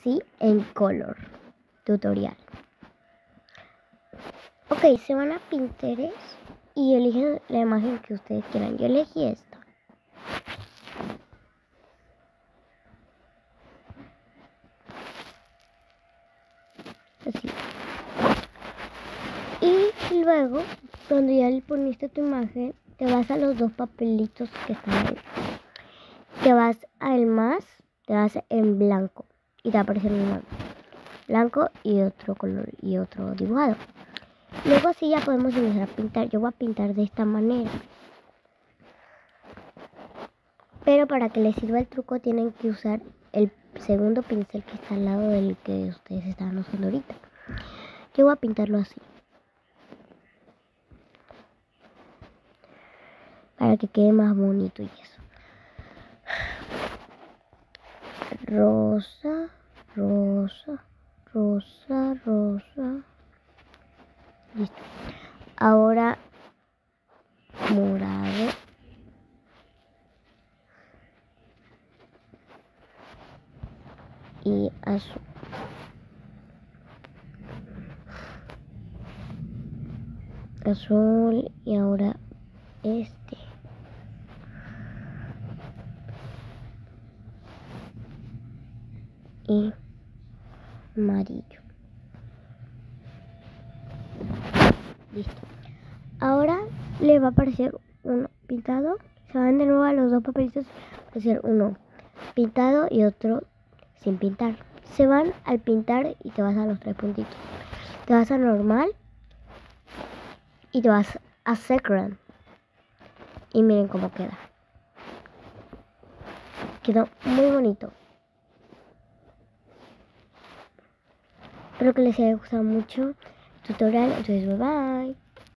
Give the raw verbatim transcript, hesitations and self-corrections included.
así en color. Tutorial. Ok, se van a Pinterest y eligen la imagen que ustedes quieran. Yo elegí esta. Así. Y luego, cuando ya le poniste tu imagen, te vas a los dos papelitos que están ahí. Te vas al más, te vas en blanco y te va a aparecer un nombre. Blanco y otro color y otro dibujado. Luego así ya podemos empezar a pintar. Yo voy a pintar de esta manera. Pero para que les sirva el truco tienen que usar el segundo pincel que está al lado del que ustedes están usando ahorita. Yo voy a pintarlo así. Para que quede más bonito y eso. Rosa, rosa, rosa, rosa. Listo. Ahora morado. Y azul. Azul y ahora este. Y amarillo. Listo. Ahora le va a aparecer uno pintado. Se van de nuevo a los dos papelitos. Va a aparecer uno pintado y otro sin pintar. Se van al pintar y te vas a los tres puntitos. Te vas a normal y te vas a second. Y miren cómo queda. Quedó muy bonito. Espero que les haya gustado mucho el tutorial. Entonces, bye bye.